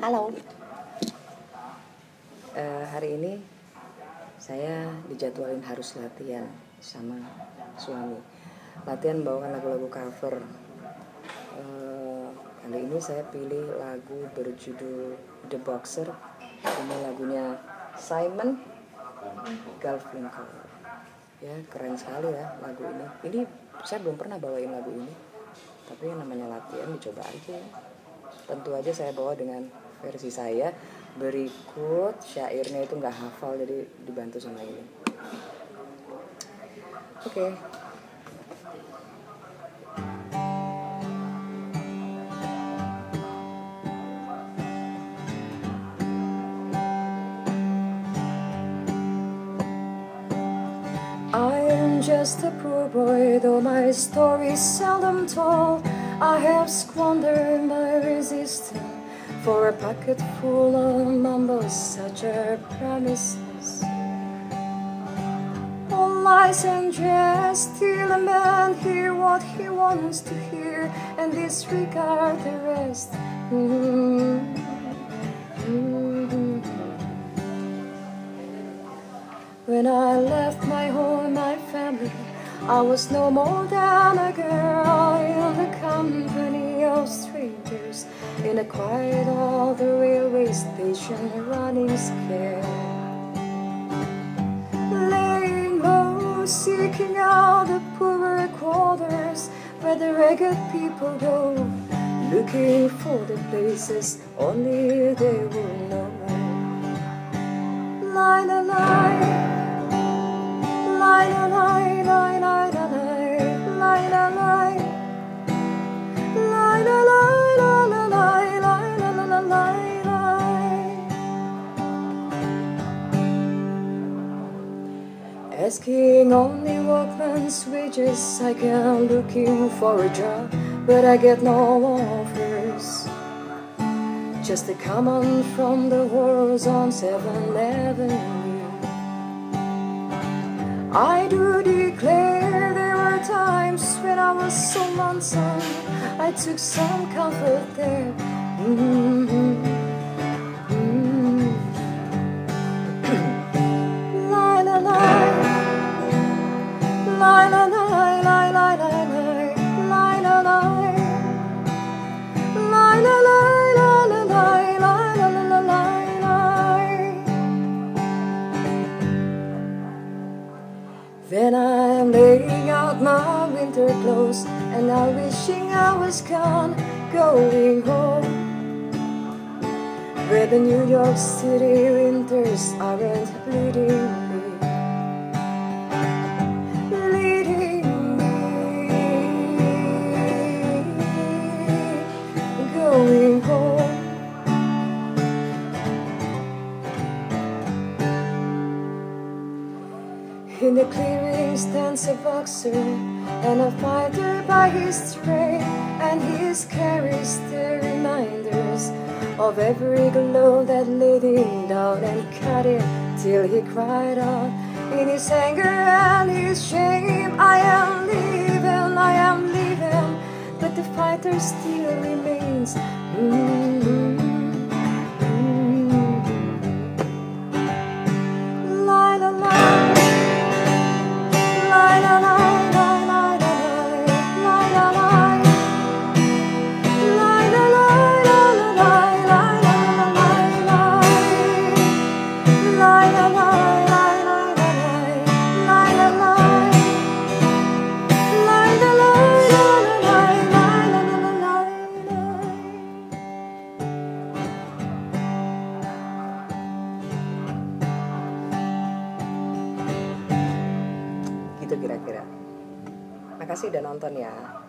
Halo. Hari ini saya dijadwalin harus latihan sama suami. Latihan bawakan lagu-lagu cover. Kali ini saya pilih lagu berjudul The Boxer. Ini lagunya Simon Garfungkel. Ya, keren sekali ya lagu ini. Ini saya belum pernah bawain lagu ini, tapi yang namanya latihan dicoba aja. Tentu aja saya bawa dengan versi saya. Berikut syairnya itu nggak hafal, jadi dibantu sama ini. Oke. I am just a poor boy, though my story's seldom told. I have squandered my resistance for a pocket full of mumbles, such are promises. All lies and jest, till a man hear what he wants to hear and disregard the rest. When I left my home, my family, I was no more than a girl in the company of strangers, in the quiet of the railway station, running scared, laying low, seeking out the poorer quarters where the ragged people go, looking for the places only they will know. Lie, lie, lie. Lie, lie, lie, lie, lie, lie, lie, lie, lie, lie, lie, lie, lie, lie, lie. Asking only workman's wages, I can looking for a job, but I get no offers. Just a comment from the wars on 7th Avenue. I do declare there were times when I was so lonesome, I took some comfort there. Lie, lie, lie. Lie, lie, lie, lie, lie, lie, lie. Lie, lie, lie. Lie, lie, lie, lie, lie, lie, lie, lie, lie, lie. Then I'm laying out my winter clothes, and I'm wishing I was gone, going home, where the New York City winters aren't bleeding me, leading me, going home. In the clearing stands a boxer and a fighter by his trade, and he carries the reminders of every blow that laid him down and cut him till he cried out in his anger and his shame, I am leaving, but the fighter still remains. Lie, lie, lie. Gitu kira-kira. Makasih udah nonton ya.